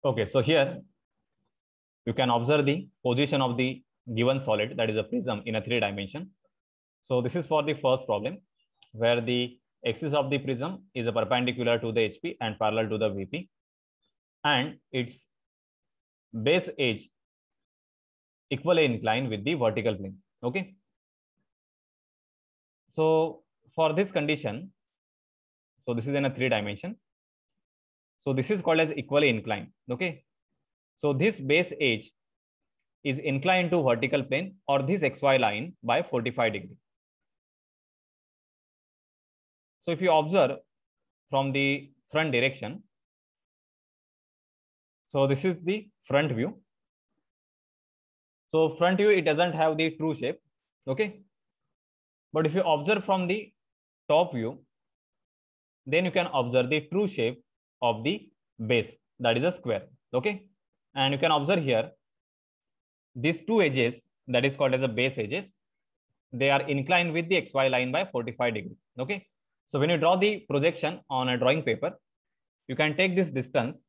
Okay, so here you can observe the position of the given solid, that is a prism, in a 3-dimension. So this is for the first problem, where the axis of the prism is a perpendicular to the HP and parallel to the VP, and its base edge equally inclined with the vertical plane. Okay. So for this condition, so this is in a 3-dimension. So this is called as equally inclined. Okay. So this base edge is inclined to vertical plane or this XY line by 45 degrees. So if you observe from the front direction, so this is the front view. So front view, it doesn't have the true shape. Okay. But if you observe from the top view, then you can observe the true shape of the base, that is a square. Okay. And you can observe here, these two edges, that is called as a base edges, they are inclined with the XY line by 45 degrees. Okay. So when you draw the projection on a drawing paper, you can take this distance.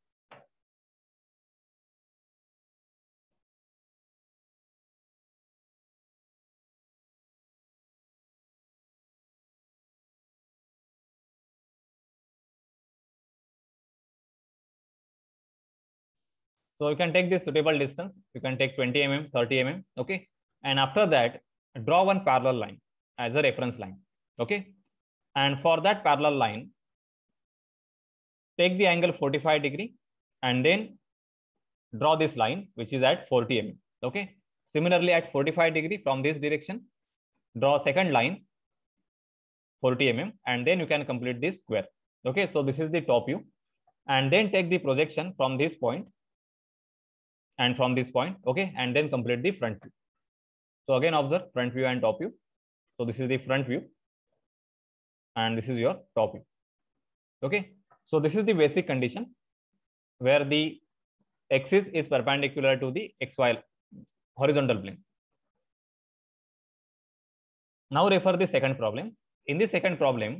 So you can take this suitable distance. You can take 20 mm, 30 mm. Okay. And after that, draw one parallel line as a reference line. Okay. And for that parallel line, take the angle 45 degree and then draw this line, which is at 40 mm. Okay. Similarly, at 45 degree from this direction, draw second line 40 mm, and then you can complete this square. Okay. So this is the top view, and then take the projection from this point and from this point. Okay. And then complete the front view. So again, observe front view and top view. So this is the front view and this is your top view. Okay. So this is the basic condition where the axis is perpendicular to the XY horizontal plane. Now refer the second problem. In the second problem,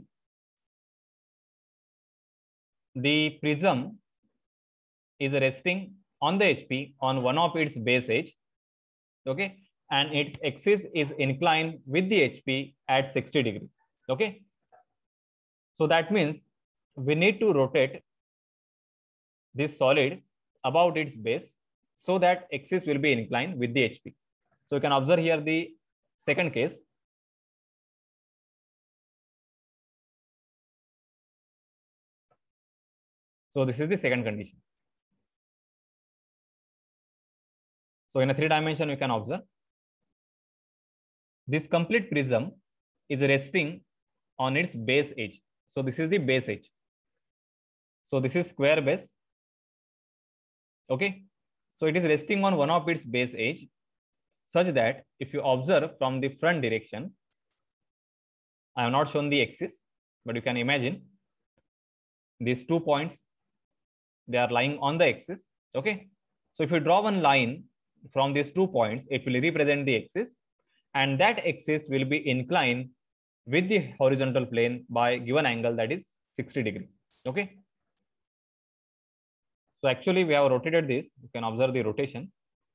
the prism is resting on the HP on one of its base edge. Okay. And its axis is inclined with the HP at 60 degrees. Okay. So that means we need to rotate this solid about its base so that axis will be inclined with the HP. So you can observe here the second case. So this is the second condition. So in a 3-dimension, you can observe this complete prism is resting on its base edge. So this is the base edge. So this is square base. Okay. So it is resting on one of its base edge such that if you observe from the front direction, I have not shown the axis, but you can imagine these 2 points, they are lying on the axis. Okay. So if you draw one line from these 2 points, it will represent the axis, and that axis will be inclined with the horizontal plane by given angle, that is 60 degrees. Okay. So actually we have rotated this. You can observe the rotation.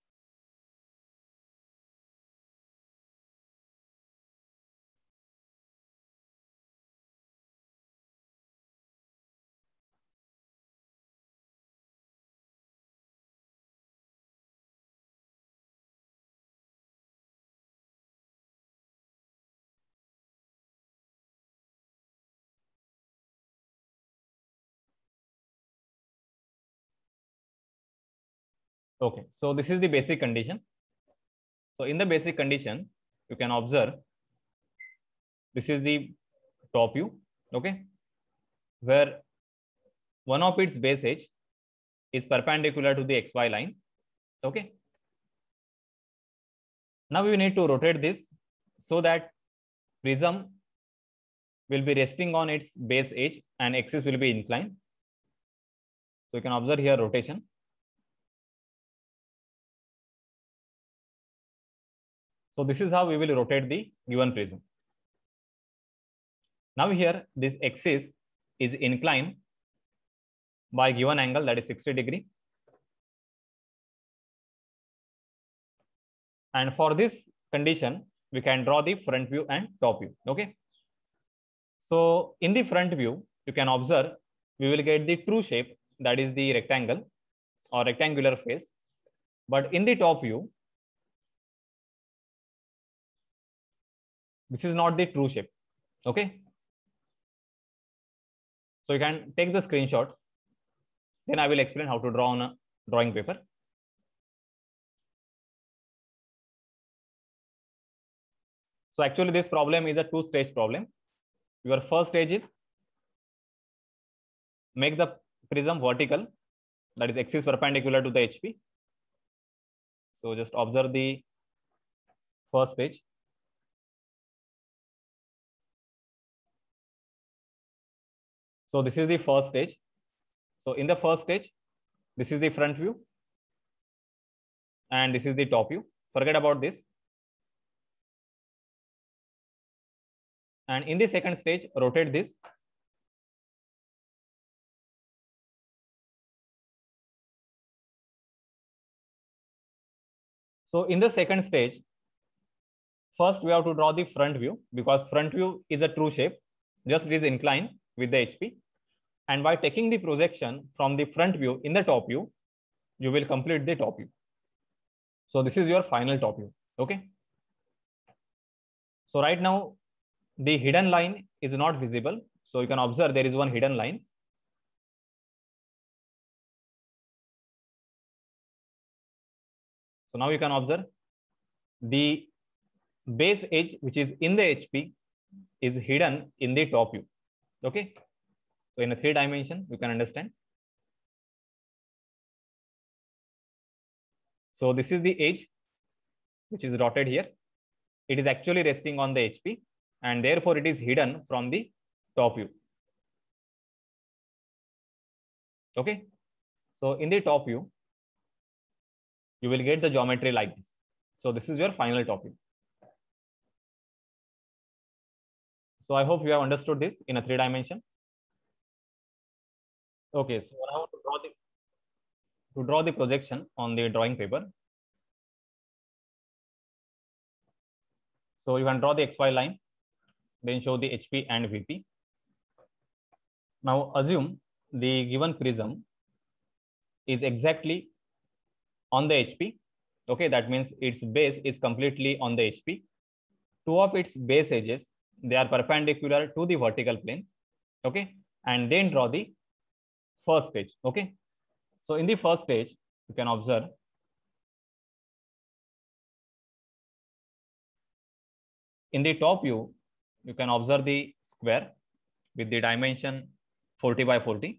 Okay, so this is the basic condition. So in the basic condition, you can observe this is the top view. Okay, where one of its base edge is perpendicular to the XY line. Okay. Now we need to rotate this so that prism will be resting on its base edge and axis will be inclined. So you can observe here rotation. So this is how we will rotate the given prism. Now here this axis is inclined by given angle, that is 60 degree. And for this condition, we can draw the front view and top view. Okay. So in the front view, you can observe we will get the true shape, that is the rectangle or rectangular face. But in the top view, this is not the true shape. Okay. So you can take the screenshot. Then I will explain how to draw on a drawing paper. So actually this problem is a two-stage problem. Your first stage is make the prism vertical, that is axis perpendicular to the HP. So just observe the first stage. So this is the first stage. So in the first stage, this is the front view and this is the top view. Forget about this. And in the second stage, rotate this. So in the second stage, first we have to draw the front view, because front view is a true shape, just it is inclined with the HP. And by taking the projection from the front view in the top view, you will complete the top view. So this is your final top view. Okay. So right now, the hidden line is not visible. So you can observe there is one hidden line. So now you can observe the base edge, which is in the HP, is hidden in the top view. Okay. So in a 3 dimension, you can understand. So this is the edge, which is dotted here. It is actually resting on the HP, and therefore it is hidden from the top view. Okay. So in the top view, you will get the geometry like this. So this is your final top view. So I hope you have understood this in a 3 dimension. Okay. So now to draw the projection on the drawing paper. So you can draw the XY line, then show the HP and VP. Now assume the given prism is exactly on the HP. Okay, that means its base is completely on the HP. Two of its base edges, they are perpendicular to the vertical plane. Okay, and then draw the first stage. Okay, so in the first stage, you can observe in the top view, you can observe the square with the dimension 40 by 40.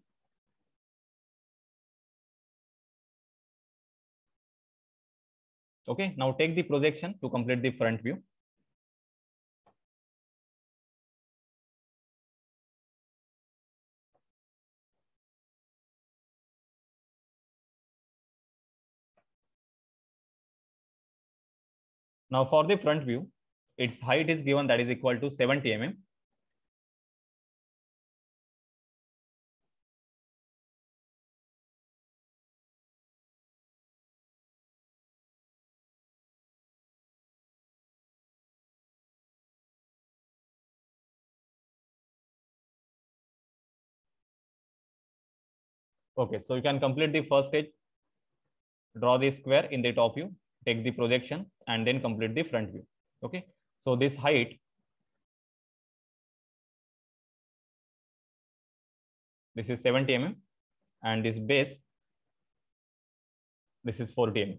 Okay, now take the projection to complete the front view. Now for the front view, its height is given, that is equal to 70 mm. Okay, so you can complete the first stage, draw the square in the top view, take the projection, and then complete the front view. Okay, so this height, this is 70 mm, and this base, this is 40 mm.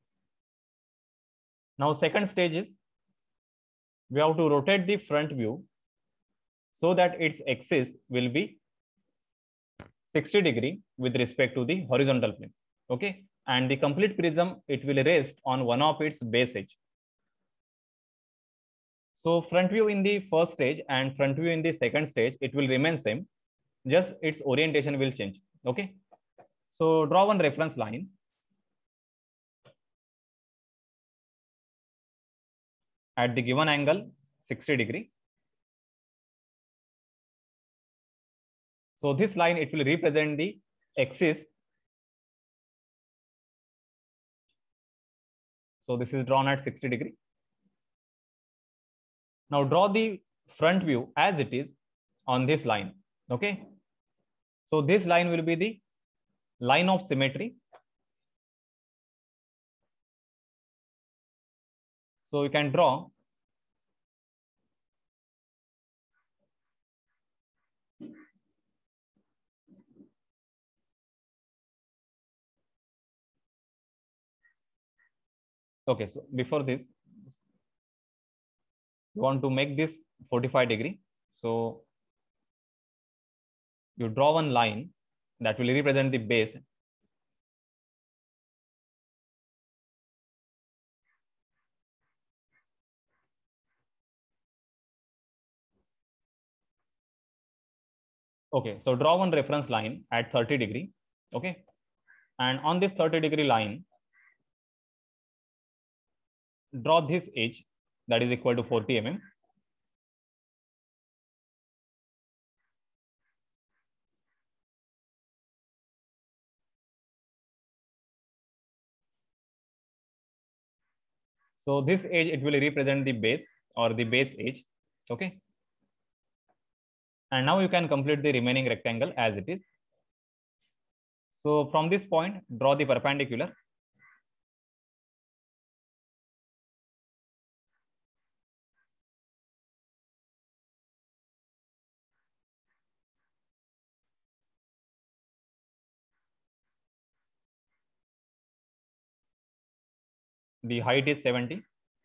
Now second stage is, we have to rotate the front view so that its axis will be 60 degree with respect to the horizontal plane. Okay, and the complete prism, it will rest on one of its base edge. So front view in the first stage and front view in the second stage, it will remain same, just its orientation will change. Okay, so draw one reference line at the given angle 60 degree. So this line, it will represent the axis So this is drawn at 60 degree. Now draw the front view as it is on this line. Okay. So this line will be the line of symmetry. So you can draw okay. So before this, you want to make this 45 degree. So you draw one line that will represent the base. Okay, so draw one reference line at 30 degree. Okay, and on this 30 degree line, draw this edge that is equal to 40 mm. So this edge, it will represent the base or the base edge. Okay. And now you can complete the remaining rectangle as it is. So from this point, draw the perpendicular. The height is 70.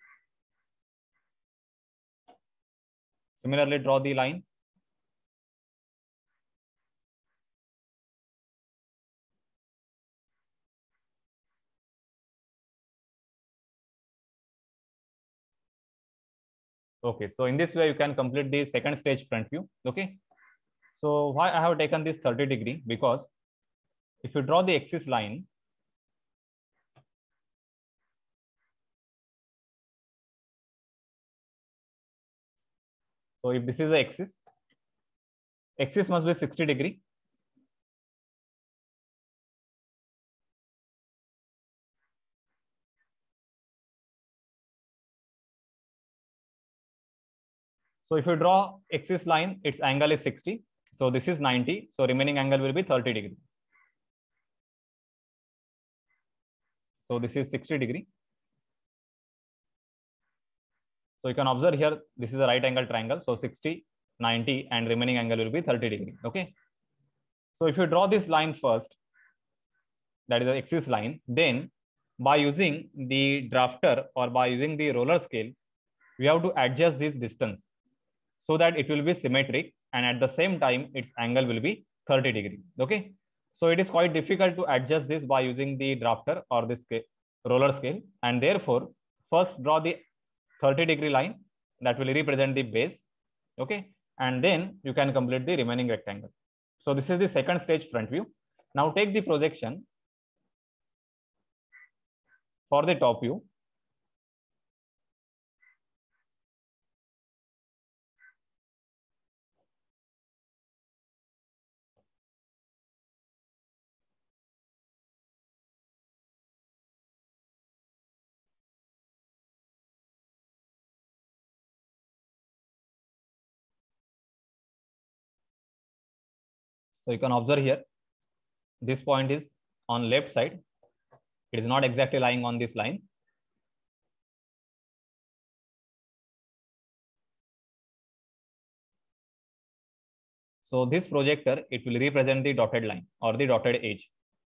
Similarly, draw the line. Okay, so in this way, you can complete the second stage front view. Okay. So why I have taken this 30 degree? Because if you draw the axis line, so if this is the axis must be 60 degree. So if you draw axis line, its angle is 60. So this is 90. So remaining angle will be 30 degree. So this is 60 degree. So you can observe here, this is a right angle triangle. So 60, 90, and remaining angle will be 30 degree. Okay. So if you draw this line first, that is the axis line, then by using the drafter or by using the roller scale, we have to adjust this distance so that it will be symmetric, and at the same time, its angle will be 30 degree. Okay. So it is quite difficult to adjust this by using the drafter or this roller scale. And therefore, first draw the 30 degree line that will represent the base. Okay. And then you can complete the remaining rectangle. So this is the second stage front view. Now take the projection for the top view. So you can observe here, this point is on left side. It is not exactly lying on this line. So this projector, it will represent the dotted line or the dotted edge.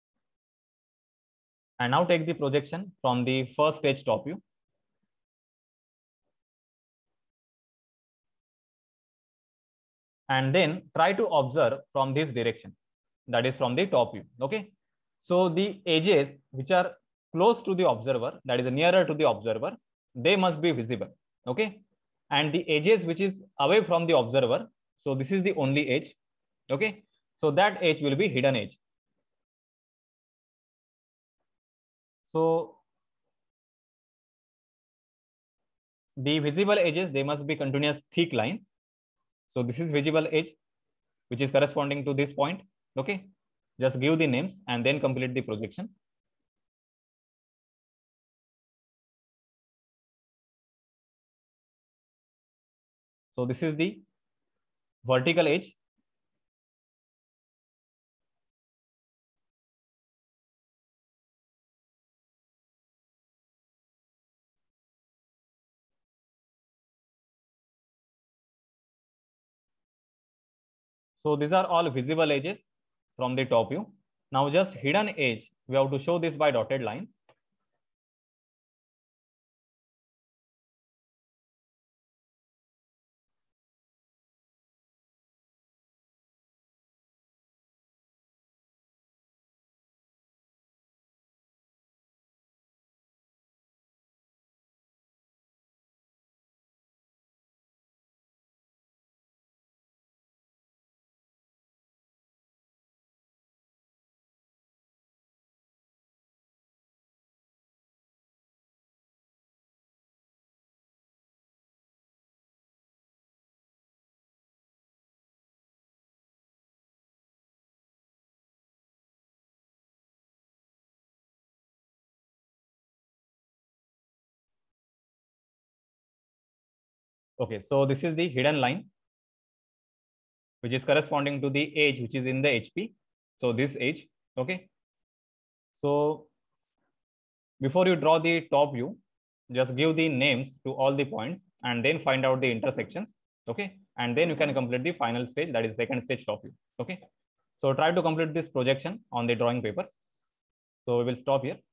And now take the projection from the first stage top view. And then try to observe from this direction, that is from the top view. Okay. So the edges which are close to the observer, that is nearer to the observer, they must be visible. Okay. And the edges which is away from the observer, so this is the only edge. Okay. So that edge will be hidden edge. So the visible edges, they must be continuous thick line. So this is visible edge, which is corresponding to this point. Okay. Just give the names and then complete the projection. So this is the vertical edge. So these are all visible edges from the top view. Now just hidden edge, we have to show this by dotted line. Okay, so this is the hidden line, which is corresponding to the edge which is in the HP. So this edge, okay. So before you draw the top view, just give the names to all the points and then find out the intersections, okay. And then you can complete the final stage, that is second stage top view, okay. So try to complete this projection on the drawing paper. So we will stop here.